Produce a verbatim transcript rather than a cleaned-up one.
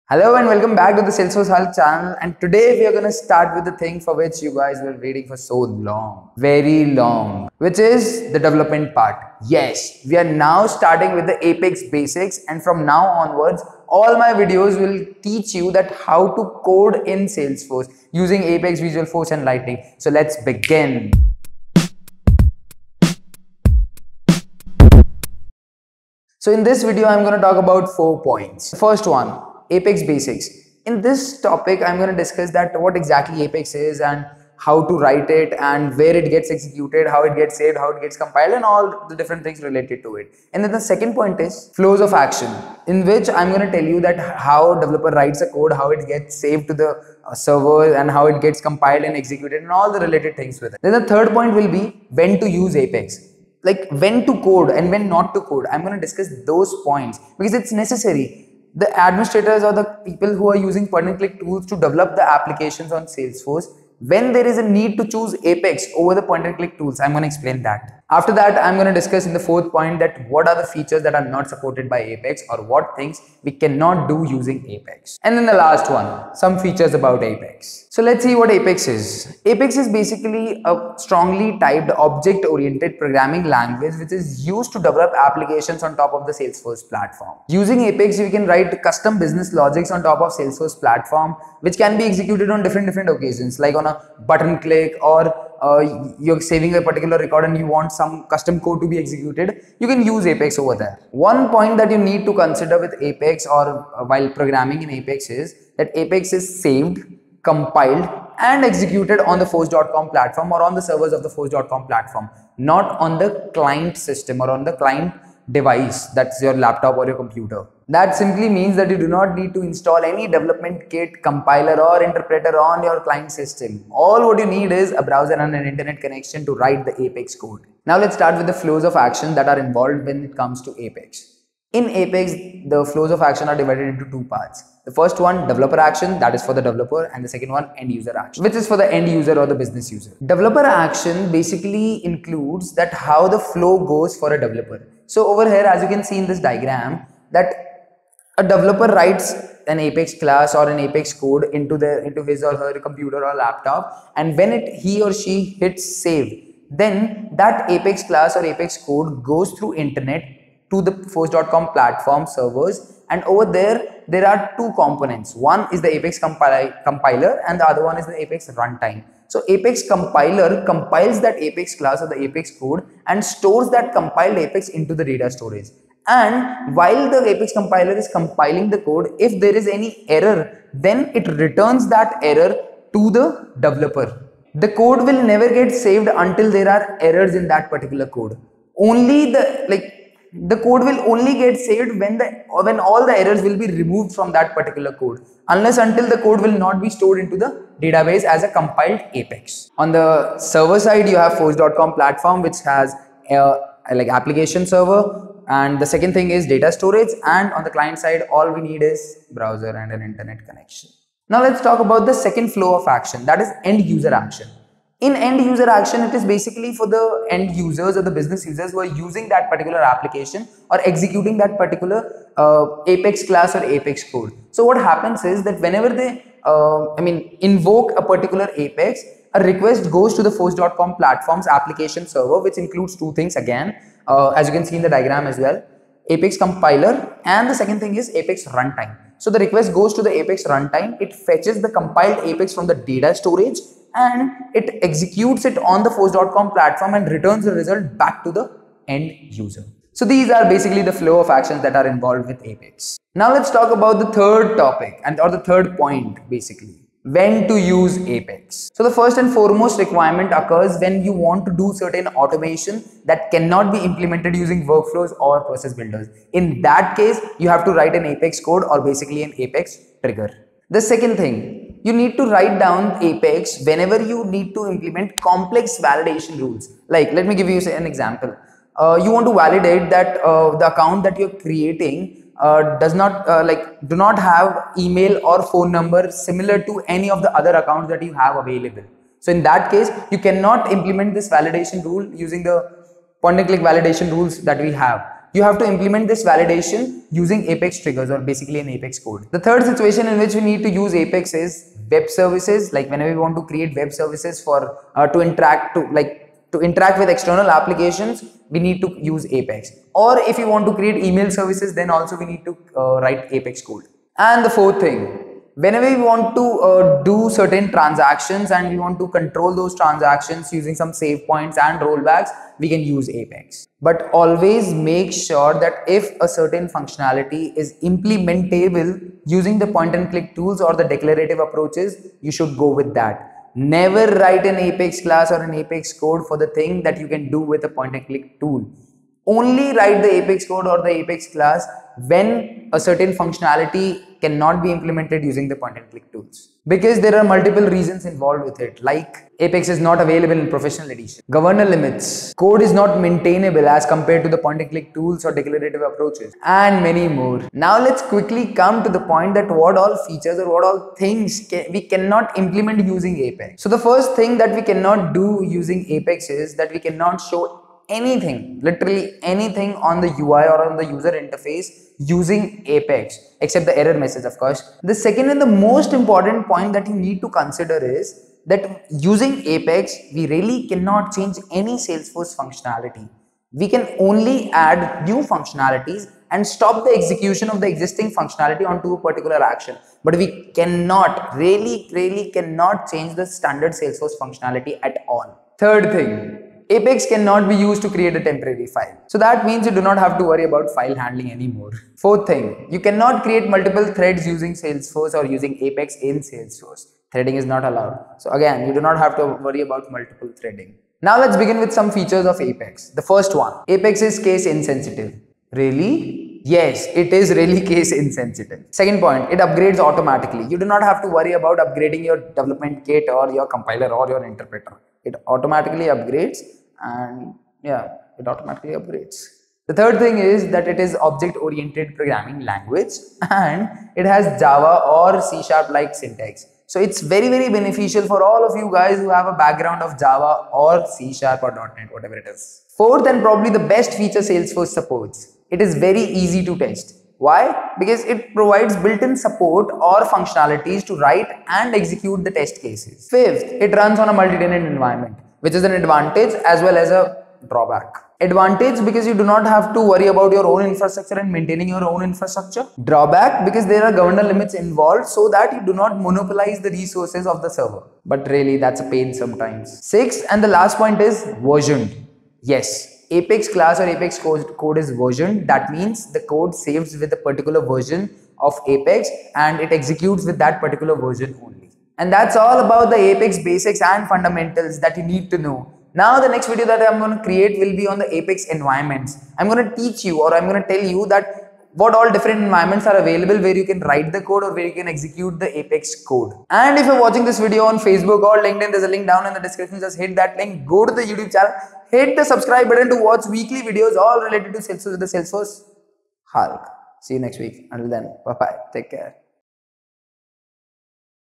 Hello and welcome back to the Salesforce Health channel, and today we are going to start with the thing for which you guys were waiting for so long, very long, which is the development part. Yes, we are now starting with the Apex basics, and from now onwards all my videos will teach you that how to code in Salesforce using Apex, Visualforce and Lightning. So let's begin. So in this video I'm going to talk about four points. The first one, Apex basics. In this topic I'm going to discuss that what exactly Apex is and how to write it and where it gets executed, how it gets saved, how it gets compiled and all the different things related to it. And then the second point is flows of action, in which I'm going to tell you that how developer writes a code, how it gets saved to the uh, server and how it gets compiled and executed and all the related things with it. Then the third point will be when to use Apex. Like when to code and when not to code. I'm going to discuss those points because it's necessary. The administrators or the people who are using point and click tools to develop the applications on Salesforce, when there is a need to choose Apex over the point and click tools, I'm going to explain that. After that, I'm going to discuss in the fourth point that what are the features that are not supported by Apex or what things we cannot do using Apex. And then the last one, some features about Apex. So let's see what Apex is. Apex is basically a strongly typed object-oriented programming language which is used to develop applications on top of the Salesforce platform. Using Apex, you can write custom business logics on top of Salesforce platform which can be executed on different different occasions, like on a button click or uh, you're saving a particular record and you want some custom code to be executed, you can use Apex over there. One point that you need to consider with Apex or uh, while programming in Apex is that Apex is saved, compiled and executed on the force dot com platform or on the servers of the force dot com platform, not on the client system or on the client device, that's your laptop or your computer. That simply means that you do not need to install any development kit, compiler or interpreter on your client system. All what you need is a browser and an internet connection to write the Apex code. Now let's start with the flows of action that are involved when it comes to Apex. In Apex, the flows of action are divided into two parts. The first one, developer action, that is for the developer, and the second one, end user action, which is for the end user or the business user. Developer action basically includes that how the flow goes for a developer. So over here, as you can see in this diagram, that a developer writes an Apex class or an Apex code into the into his or her computer or laptop, and when it he or she hits save, then that Apex class or Apex code goes through internet to the force dot com platform servers, and over there there are two components. One is the Apex compili compiler and the other one is the Apex runtime. So Apex compiler compiles that Apex class or the Apex code and stores that compiled Apex into the data storage. And while the Apex compiler is compiling the code, if there is any error, then it returns that error to the developer. The code will never get saved until there are errors in that particular code. Only the like the code will only get saved when the when all the errors will be removed from that particular code, unless until the code will not be stored into the database as a compiled Apex. On the server side, you have force dot com platform which has a, like application server, and the second thing is data storage, and on the client side all we need is browser and an internet connection. Now let's talk about the second flow of action, that is end user action. In end user action, it is basically for the end users or the business users who are using that particular application or executing that particular uh, Apex class or Apex code. So what happens is that whenever they uh, I mean invoke a particular Apex, a request goes to the force dot com platform's application server, which includes two things again, uh, as you can see in the diagram as well, Apex compiler, and the second thing is Apex runtime. So the request goes to the Apex runtime, it fetches the compiled Apex from the data storage and it executes it on the force dot com platform and returns the result back to the end user. So these are basically the flow of actions that are involved with Apex. Now let's talk about the third topic and or the third point, basically when to use Apex. So the first and foremost requirement occurs when you want to do certain automation that cannot be implemented using workflows or process builders. In that case, you have to write an Apex code or basically an Apex trigger. The second thing, you need to write down Apex whenever you need to implement complex validation rules. Like, let me give you an example. Uh, you want to validate that uh, the account that you're creating uh, does not uh, like do not have email or phone number similar to any of the other accounts that you have available. So in that case, you cannot implement this validation rule using the point and click validation rules that we have. You have to implement this validation using Apex triggers, or basically an Apex code. The third situation in which we need to use Apex is web services. Like whenever we want to create web services for uh, to interact to like to interact with external applications, we need to use Apex. Or if you want to create email services, then also we need to uh, write Apex code. And the fourth thing, whenever we want to uh, do certain transactions and we want to control those transactions using some save points and rollbacks, we can use Apex. But always make sure that if a certain functionality is implementable using the point and click tools or the declarative approaches, you should go with that. Never write an Apex class or an Apex code for the thing that you can do with a point and click tool. Only write the Apex code or the Apex class when a certain functionality cannot be implemented using the point and click tools. Because there are multiple reasons involved with it, like Apex is not available in professional edition, governor limits, code is not maintainable as compared to the point and click tools or declarative approaches, and many more. Now let's quickly come to the point that what all features or what all things can, we cannot implement using Apex. So the first thing that we cannot do using Apex is that we cannot show anything, literally anything on the U I or on the user interface using Apex, except the error message, of course. The second and the most important point that you need to consider is that using Apex, we really cannot change any Salesforce functionality. We can only add new functionalities and stop the execution of the existing functionality onto a particular action. But we cannot, really, really cannot change the standard Salesforce functionality at all. Third thing, Apex cannot be used to create a temporary file. So that means you do not have to worry about file handling anymore. Fourth thing, you cannot create multiple threads using Salesforce or using Apex in Salesforce. Threading is not allowed. So again, you do not have to worry about multiple threading. Now let's begin with some features of Apex. The first one, Apex is case insensitive. Really? Yes, it is really case insensitive. Second point, it upgrades automatically. You do not have to worry about upgrading your development kit or your compiler or your interpreter. It automatically upgrades, and yeah, it automatically upgrades. The third thing is that it is object-oriented programming language and it has Java or C sharp like syntax. So it's very very beneficial for all of you guys who have a background of Java or C sharp or dot net, whatever it is. Fourth and probably the best feature Salesforce supports, it is very easy to test. Why? Because it provides built-in support or functionalities to write and execute the test cases. Fifth, it runs on a multi-tenant environment, which is an advantage as well as a drawback. Advantage because you do not have to worry about your own infrastructure and maintaining your own infrastructure. Drawback because there are governor limits involved so that you do not monopolize the resources of the server. But really that's a pain sometimes. Sixth and the last point is versioned. Yes. Apex class or Apex code, code is versioned. That means the code saves with a particular version of Apex and it executes with that particular version only. And that's all about the Apex basics and fundamentals that you need to know. Now the next video that I'm going to create will be on the Apex environments. I'm going to teach you, or I'm going to tell you that what all different environments are available where you can write the code or where you can execute the Apex code. And if you're watching this video on Facebook or LinkedIn, there's a link down in the description. Just hit that link, go to the YouTube channel, hit the subscribe button to watch weekly videos all related to Salesforce with the Salesforce Hulk. See you next week. Until then, bye bye. Take care.